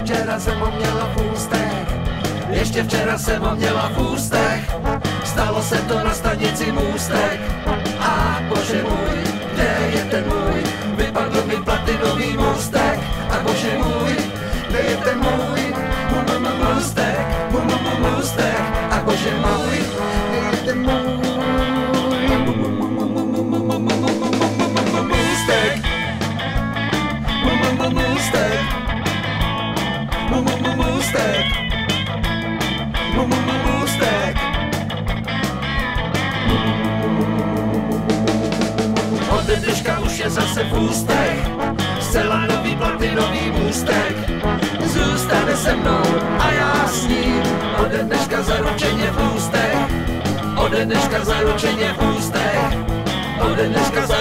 včera jsem ho měla v ústech, ještě včera jsem ho měla v ústech. Stalo se to na stanici Můstek. A bože můj, kde je ten můj? Vypadl mi platinový můstek. A bože můj, kde je ten můj? Můstek, můstek. A bože můj, kde je ten můj? Můstek, můstek, můstek, můstek. Ode dneška už je zase v ústech, zcela nový platinový můstek. Zůstane se mnou a já s ním, ode dneška zaručeně v ústech, ode dneška zaručeně v ústech, ode dneška zaručeně.